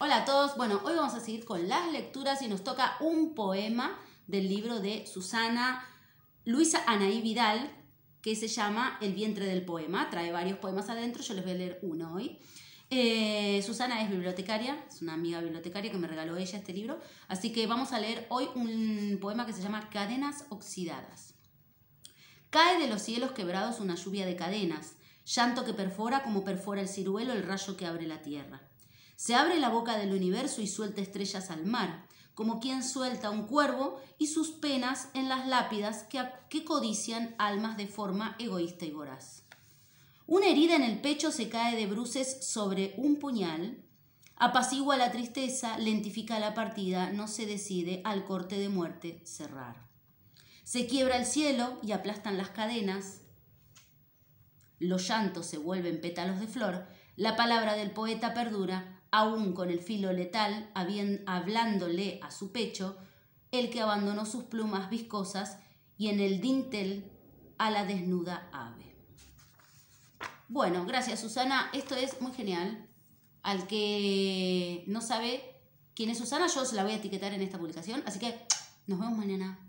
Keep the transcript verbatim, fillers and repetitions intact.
Hola a todos. Bueno, hoy vamos a seguir con las lecturas y nos toca un poema del libro de Susana Luisa Anaí Vidal que se llama El vientre del poema. Trae varios poemas adentro, yo les voy a leer uno hoy. Eh, Susana es bibliotecaria, es una amiga bibliotecaria que me regaló ella este libro, así que vamos a leer hoy un poema que se llama Cadenas oxidadas. Cae de los cielos quebrados una lluvia de cadenas, llanto que perfora como perfora el ciruelo el rayo que abre la tierra. Se abre la boca del universo y suelta estrellas al mar, como quien suelta un cuervo y sus penas en las lápidas que, que codician almas de forma egoísta y voraz. Una herida en el pecho se cae de bruces sobre un puñal, apacigua la tristeza, lentifica la partida, no se decide al corte de muerte cerrar. Se quiebra el cielo y aplastan las cadenas, los llantos se vuelven pétalos de flor, la palabra del poeta perdura, aún con el filo letal, hablándole a su pecho, el que abandonó sus plumas viscosas y en el dintel a la desnuda ave. Bueno, gracias Susana, esto es muy genial. Al que no sabe quién es Susana, yo se la voy a etiquetar en esta publicación, así que nos vemos mañana.